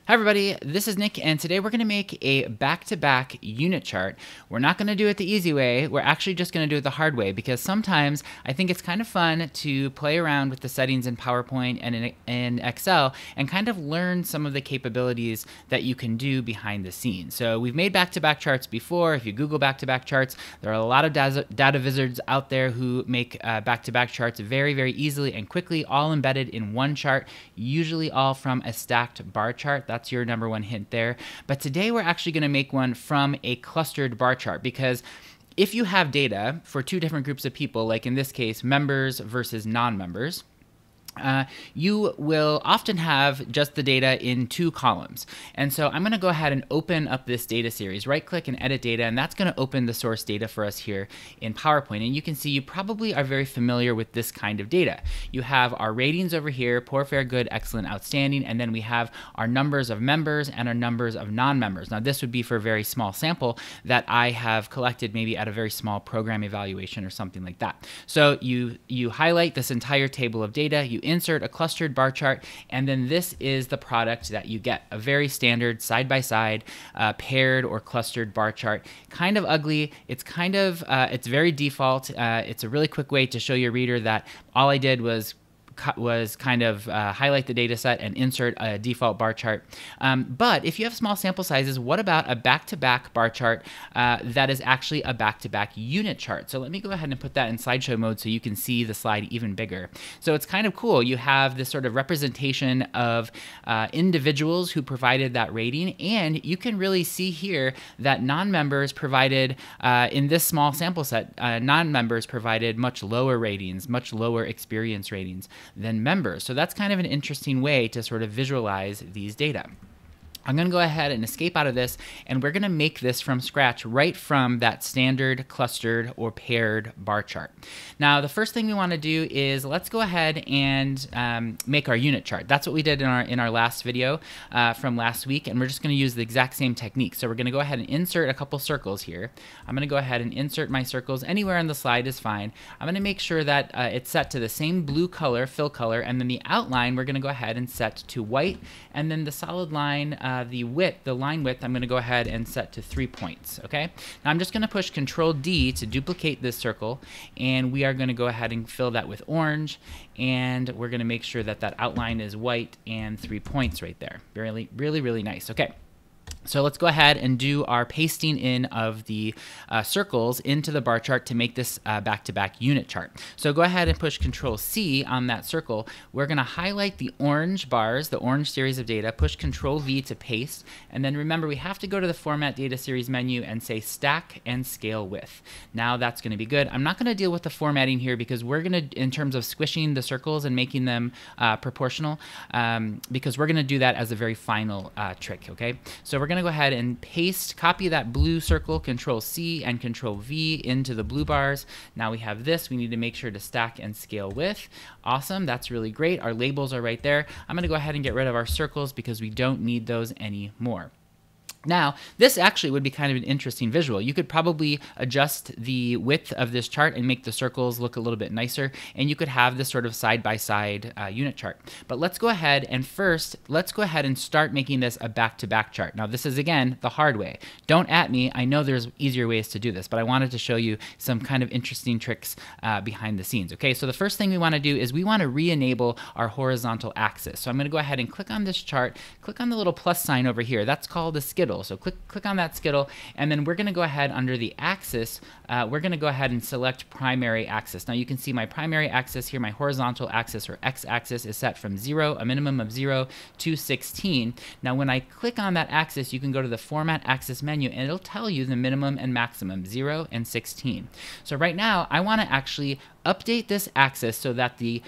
Hi everybody, this is Nick, and today we're going to make a back-to-back unit chart. We're not going to do it the easy way, we're actually just going to do it the hard way, because sometimes I think it's kind of fun to play around with the settings in PowerPoint and in Excel and kind of learn some of the capabilities that you can do behind the scenes. So we've made back-to-back charts before. If you Google back-to-back charts, there are a lot of data wizards out there who make back-to-back charts very, very easily and quickly, all embedded in one chart, usually all from a stacked bar chart. That's your number one hint there. But today we're actually going to make one from a clustered bar chart, because if you have data for two different groups of people, like in this case, members versus non-members, you will often have just the data in two columns. And so I'm going to go ahead and open up this data series, right click and edit data, and that's going to open the source data for us here in PowerPoint. And you can see you probably are very familiar with this kind of data. You have our ratings over here, poor, fair, good, excellent, outstanding, and then we have our numbers of members and our numbers of non-members. Now this would be for a very small sample that I have collected maybe at a very small program evaluation or something like that. So you highlight this entire table of data, you insert a clustered bar chart, and then this is the product that you get. A very standard side-by-side paired or clustered bar chart. Kind of ugly. It's kind of, it's very default. It's a really quick way to show your reader that all I did was kind of highlight the data set and insert a default bar chart. But if you have small sample sizes, what about a back-to-back bar chart that is actually a back-to-back unit chart? So let me go ahead and put that in slideshow mode so you can see the slide even bigger. So it's kind of cool. You have this sort of representation of individuals who provided that rating, and you can really see here that non-members provided, in this small sample set, non-members provided much lower ratings, much lower experience ratings than members. So that's kind of an interesting way to sort of visualize these data. I'm going to go ahead and escape out of this, and we're going to make this from scratch right from that standard clustered or paired bar chart. Now, the first thing we want to do is let's go ahead and make our unit chart. That's what we did in our last video from last week, and we're just going to use the exact same technique. So we're going to go ahead and insert a couple circles here. I'm going to go ahead and insert my circles. Anywhere on the slide is fine. I'm going to make sure that it's set to the same blue color, fill color, and then the outline we're going to go ahead and set to white, and then the solid line, the line width, I'm going to go ahead and set to 3 points. Okay. Now I'm just going to push Control D to duplicate this circle, and we are going to go ahead and fill that with orange, and we're going to make sure that that outline is white and 3 points right there. Really, really, really nice. Okay. So let's go ahead and do our pasting in of the circles into the bar chart to make this back-to-back unit chart. So go ahead and push Control C on that circle. We're going to highlight the orange bars, the orange series of data, push Control V to paste, and then remember we have to go to the Format Data Series menu and say Stack and Scale With. Now that's going to be good. I'm not going to deal with the formatting here because we're going to, in terms of squishing the circles and making them proportional, because we're going to do that as a very final trick, okay? So we're going to go ahead and copy that blue circle, Control C and Control V into the blue bars. Now we have this. We need to make sure to stack and scale with. Awesome. That's really great. Our labels are right there. I'm going to go ahead and get rid of our circles because we don't need those anymore. Now, this actually would be kind of an interesting visual. You could probably adjust the width of this chart and make the circles look a little bit nicer, and you could have this sort of side-by-side unit chart. But let's go ahead and first, let's go ahead and start making this a back-to-back chart. Now, this is, again, the hard way. Don't at me. I know there's easier ways to do this, but I wanted to show you some kind of interesting tricks behind the scenes. Okay, so the first thing we want to do is we want to re-enable our horizontal axis. So I'm going to go ahead and click on this chart, click on the little plus sign over here. That's called the skittle. So click on that skittle, and then we're going to go ahead under the axis, we're going to go ahead and select primary axis. Now you can see my primary axis here, my horizontal axis or x-axis is set from 0, a minimum of 0 to 16. Now when I click on that axis, you can go to the Format Axis menu, and it'll tell you the minimum and maximum, 0 and 16. So right now I want to actually update this axis so that the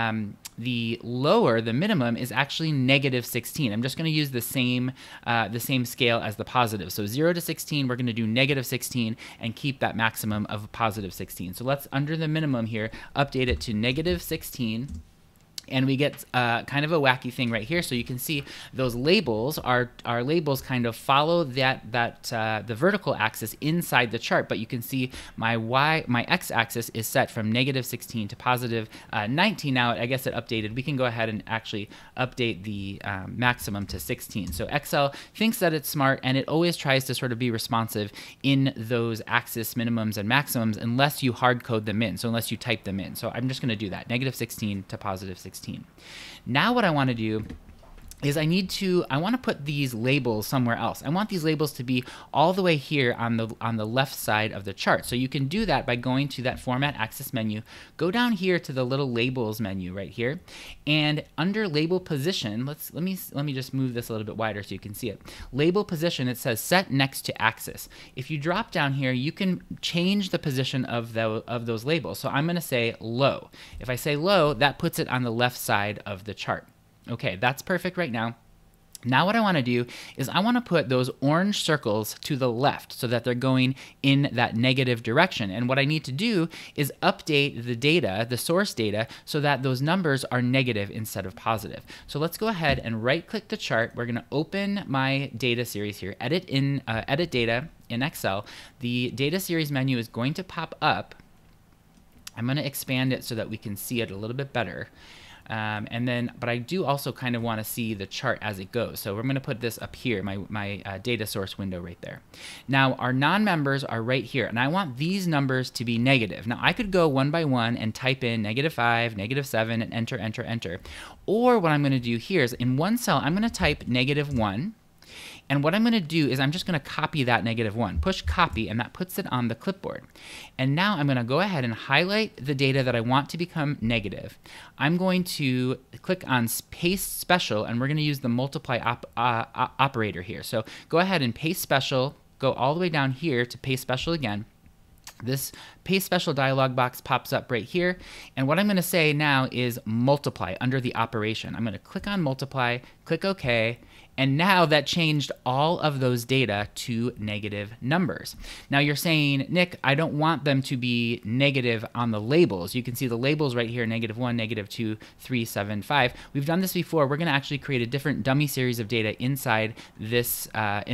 lower, the minimum, is actually negative 16. I'm just going to use the same scale as the positive. So 0 to 16, we're going to do negative 16 and keep that maximum of positive 16. So let's, under the minimum here, update it to negative 16. And we get kind of a wacky thing right here. So you can see those labels, our labels kind of follow the vertical axis inside the chart, but you can see my x-axis is set from -16 to +19. Now, I guess it updated. We can go ahead and actually update the maximum to 16. So Excel thinks that it's smart, and it always tries to sort of be responsive in those axis minimums and maximums unless you hard code them in, so unless you type them in. So I'm just going to do that, -16 to +16. Now what I want to do is I want to put these labels somewhere else. I want these labels to be all the way here on the left side of the chart. So you can do that by going to that Format Axis menu, go down here to the little Labels menu right here, and under Label Position, let me just move this a little bit wider so you can see it. Label Position, it says Set Next to Axis. If you drop down here, you can change the position of those labels. So I'm going to say Low. If I say Low, that puts it on the left side of the chart. Okay, that's perfect right now. Now what I want to do is I want to put those orange circles to the left so that they're going in that negative direction. And what I need to do is update the data, the source data, so that those numbers are negative instead of positive. So let's go ahead and right-click the chart. We're going to open my data series here, edit data in Excel. The data series menu is going to pop up. I'm going to expand it so that we can see it a little bit better. But I do also kind of want to see the chart as it goes. So we're going to put this up here, my data source window right there. Now our non-members are right here, and I want these numbers to be negative. Now I could go one by one and type in -5, -7, and enter, enter, enter. Or what I'm going to do here is in one cell, I'm going to type -1. And what I'm going to do is I'm just going to copy that -1, push copy, and that puts it on the clipboard. And now I'm going to go ahead and highlight the data that I want to become negative. I'm going to click on Paste Special, and we're going to use the multiply operator here. So go ahead and Paste Special, go all the way down here to Paste Special again. This Paste Special dialog box pops up right here, and what I'm going to say now is multiply under the operation. I'm going to click on multiply, click OK, and now that changed all of those data to negative numbers. Now you're saying, Nick, I don't want them to be negative on the labels. You can see the labels right here, -1, -2, 3, 7, 5. We've done this before. We're going to actually create a different dummy series of data inside this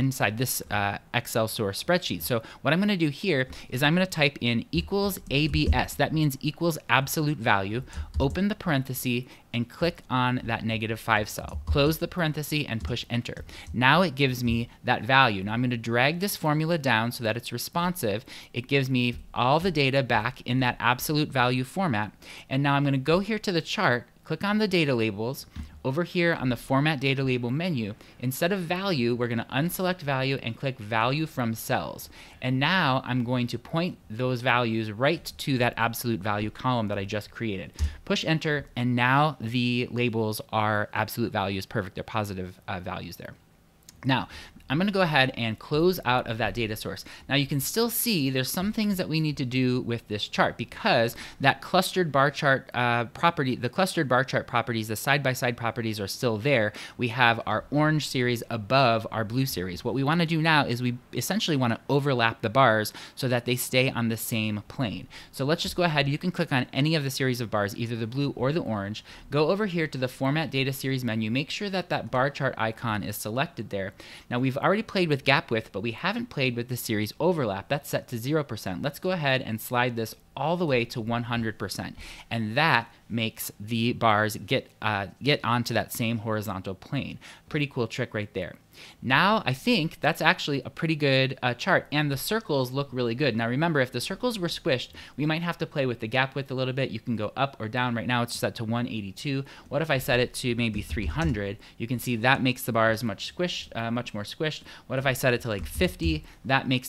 Excel source spreadsheet. So what I'm going to do here is I'm going to type in equals ABS. That means equals absolute value. Open the parenthesis and click on that -5 cell. Close the parenthesis and push enter. Now it gives me that value. Now I'm going to drag this formula down so that it's responsive. It gives me all the data back in that absolute value format. And now I'm going to go here to the chart, click on the data labels. Over here on the Format Data Label menu, instead of value, we're going to unselect value and click Value from Cells. And now I'm going to point those values right to that absolute value column that I just created. Push enter, and now the labels are absolute values. Perfect, they're positive values there. Now, I'm going to go ahead and close out of that data source. Now you can still see there's some things that we need to do with this chart because that clustered bar chart property, the clustered bar chart properties, the side-by-side properties are still there. We have our orange series above our blue series. What we want to do now is we essentially want to overlap the bars so that they stay on the same plane. So let's just go ahead. You can click on any of the series of bars, either the blue or the orange. Go over here to the Format Data Series menu. Make sure that that bar chart icon is selected there. Now we've already played with gap width, but we haven't played with the series overlap. That's set to 0%. Let's go ahead and slide this all the way to 100%. And that makes the bars get onto that same horizontal plane. Pretty cool trick right there. Now I think that's actually a pretty good chart, and the circles look really good. Now remember, if the circles were squished, we might have to play with the gap width a little bit. You can go up or down. Right now it's set to 182. What if I set it to maybe 300? You can see that makes the bars much more squished. What if I set it to like 50? That makes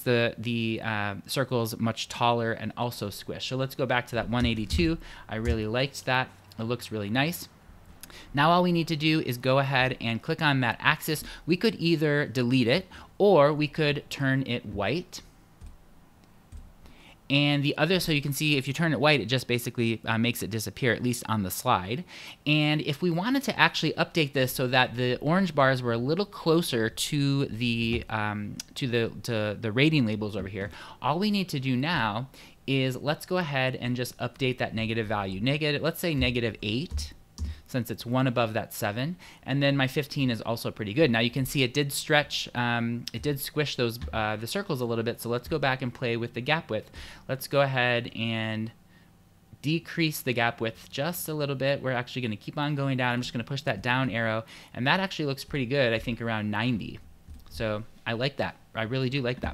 the circles much taller and also squished. So let's go back to that 182. I really liked that. It looks really nice. Now all we need to do is go ahead and click on that axis. We could either delete it or we could turn it white. And the other, so you can see if you turn it white, it just basically makes it disappear, at least on the slide. And if we wanted to actually update this so that the orange bars were a little closer to the rating labels over here, all we need to do now is let's go ahead and just update that negative value. Let's say -8. since it's one above that 7. And then my 15 is also pretty good. Now you can see it did stretch, it did squish those the circles a little bit. So let's go back and play with the gap width. Let's go ahead and decrease the gap width just a little bit. We're actually going to keep on going down. I'm just going to push that down arrow, and that actually looks pretty good, I think around 90. So I like that. I really do like that.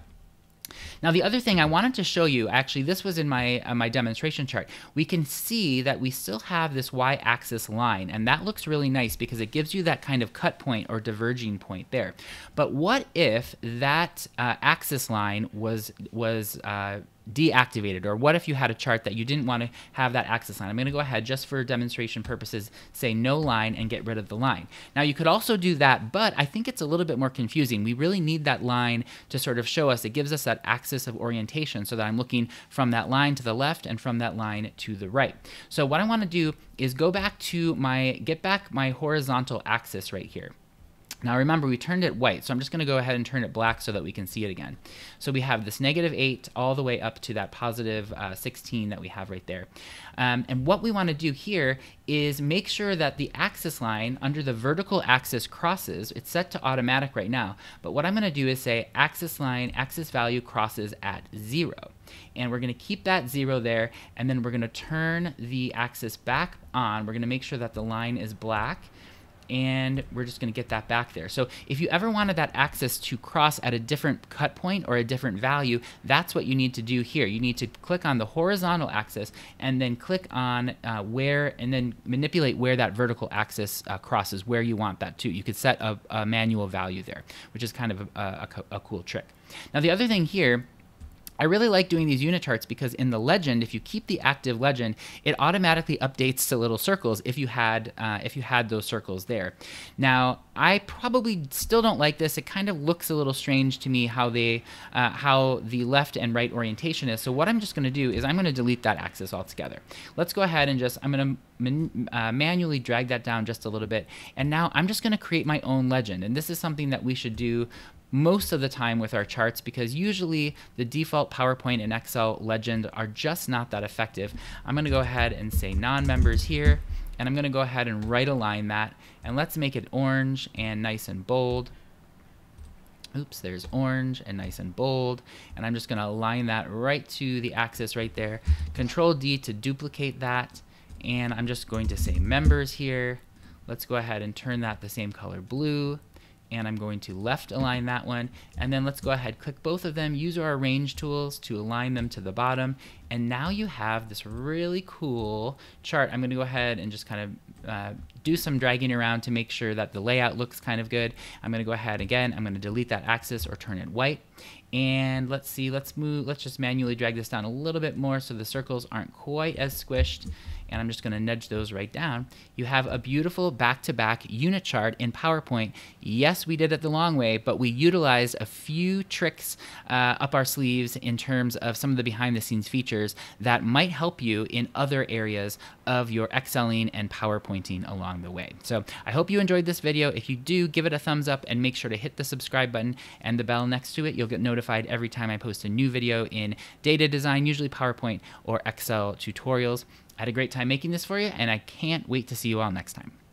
Now the other thing I wanted to show you, actually this was in my my demonstration chart, we can see that we still have this y-axis line, and that looks really nice because it gives you that kind of cut point or diverging point there. But what if that axis line was deactivated, or what if you had a chart that you didn't want to have that axis line? I'm going to go ahead, just for demonstration purposes, say no line and get rid of the line. Now you could also do that, but I think it's a little bit more confusing. We really need that line to sort of show us, it gives us that axis of orientation so that I'm looking from that line to the left and from that line to the right. So what I want to do is go back to get back my horizontal axis right here. Now remember, we turned it white, so I'm just going to go ahead and turn it black so that we can see it again. So we have this -8 all the way up to that positive 16 that we have right there. And what we want to do here is make sure that the axis line under the vertical axis crosses. It's set to automatic right now, but what I'm going to do is say axis line, axis value crosses at 0. And we're going to keep that 0 there, and then we're going to turn the axis back on. We're going to make sure that the line is black, and we're just going to get that back there. So if you ever wanted that axis to cross at a different cut point or a different value, that's what you need to do here. You need to click on the horizontal axis and then click on and then manipulate where that vertical axis crosses, where you want that to. You could set a manual value there, which is kind of a cool trick. Now the other thing here, I really like doing these unit charts because in the legend, if you keep the active legend, it automatically updates to little circles if you had those circles there. Now, I probably still don't like this. It kind of looks a little strange to me how the left and right orientation is. So what I'm just going to do is I'm going to delete that axis altogether. Let's go ahead and I'm going to manually drag that down just a little bit. And now I'm just going to create my own legend. And this is something that we should do most of the time with our charts, because usually the default PowerPoint and Excel legend are just not that effective. I'm going to go ahead and say non-members here, and I'm going to go ahead and right align that, and let's make it orange and nice and bold. Oops, there's orange and nice and bold, and I'm just going to align that right to the axis right there. Control D to duplicate that, and I'm just going to say members here. Let's go ahead and turn that the same color blue. And I'm going to left align that one, and then let's go ahead, click both of them, use our arrange tools to align them to the bottom, and now you have this really cool chart. I'm going to go ahead and just kind of do some dragging around to make sure that the layout looks kind of good. I'm going to go ahead again, I'm going to delete that axis or turn it white, and let's just manually drag this down a little bit more so the circles aren't quite as squished, and I'm just going to nudge those right down. You have a beautiful back-to-back unit chart in PowerPoint. Yes, we did it the long way, but we utilized a few tricks up our sleeves in terms of some of the behind-the-scenes features that might help you in other areas of your Excelling and PowerPointing along the way. So I hope you enjoyed this video. If you do, give it a thumbs up and make sure to hit the subscribe button and the bell next to it. You'll get notified every time I post a new video in data design, usually PowerPoint or Excel tutorials. I had a great time making this for you, and I can't wait to see you all next time.